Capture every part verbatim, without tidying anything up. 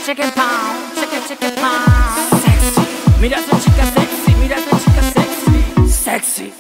it, check it, pound, check it, check it, pound. Sexy, mira esa chica sexy, mira esa chica sexy, sexy.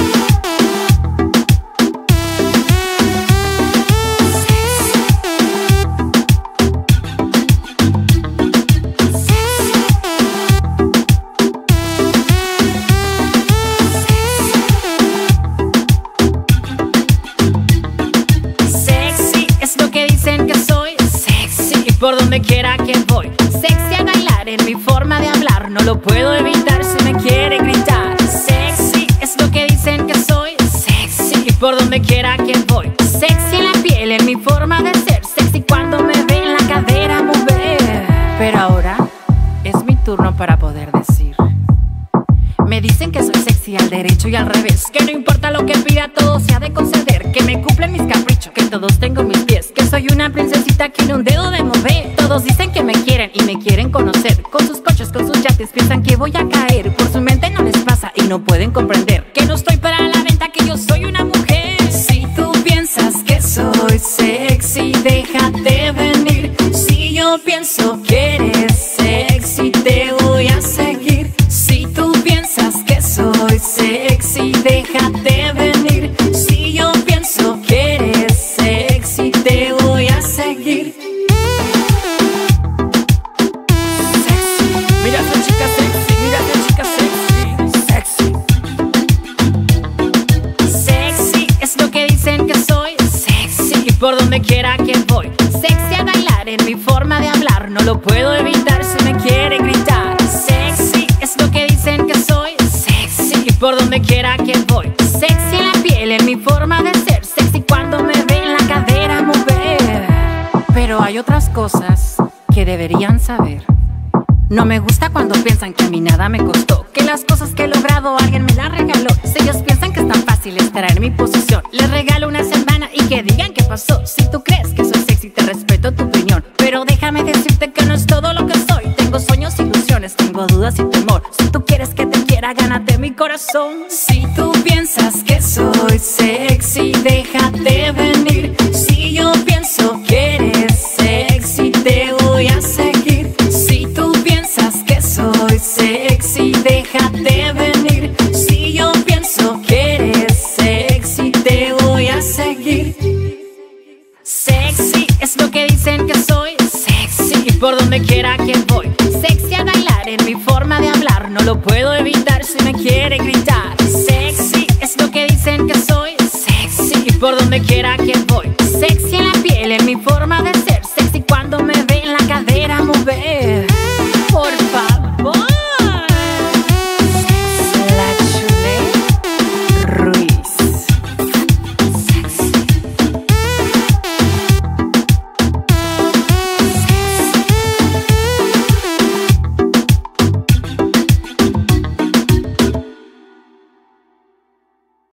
Por donde quiera que voy, sexy al bailar, en mi forma de hablar, no lo puedo evitar si me quiere gritar. Sexy es lo que dicen que soy, sexy por donde quiera que voy, sexy en la piel, en mi forma de ser, sexy cuando me ven la cadera mover. Pero ahora es mi turno para poder decir. Me dicen que soy sexy al derecho y al revés, que no importa lo que pida, todo se ha de conceder, que me cumplen mis caprichos, que todos tengo mis pies, que soy una princesita que ni un dedo de mover. Todos dicen que me quieren y me quieren conocer, con sus coches, con sus yates, piensan que voy a caer. Por su mente no les pasa y no pueden comprender que no estoy para la venta, que yo soy una mujer. Si tú piensas que soy sexy, déjate venir. Si yo pienso que eres sexy, te voy a seguir. Si tú piensas que soy sexy, déjate venir. Si yo pienso que eres sexy, te voy a seguir. Sexy, mira esa chica sexy, mira esa chica sexy, sexy. Sexy es lo que dicen que soy, sexy por donde quiera que voy, sexy al bailar, en mi forma de hablar, no lo puedo evitar si me quiere gritar. Sexy es lo que dicen que soy, sexy por donde quiera que voy, sexy en la piel, en mi forma de ser, sexy cuando me ven la cadera mover. Pero hay otras cosas que deberían saber. No me gusta cuando piensan que a mí nada me costó, que las cosas que he logrado alguien me las regaló. Si ellos piensan que es tan fácil estar en mi posición, les regalo una semana y que digan qué pasó. Si tú crees que soy sexy, te respeto tu opinión, pero déjame decirte que no es todo lo que soy. Tengo sueños, ilusiones, tengo dudas y temor. Si tú quieres que te quiera, gánate mi corazón. Si tú piensas que soy sexy, déjate venir. Si yo pienso que eres sexy, te voy a seguir. Si tú piensas que soy sexy, déjate venir. Si yo pienso que eres sexy, te voy a seguir. Sexy es lo que dicen que soy, sexy por donde quiera que voy, sexy al bailar, en mi forma de hablar, no lo puedo evitar si me quiere gritar. Sexy es lo que dicen que soy, sexy por donde quiera que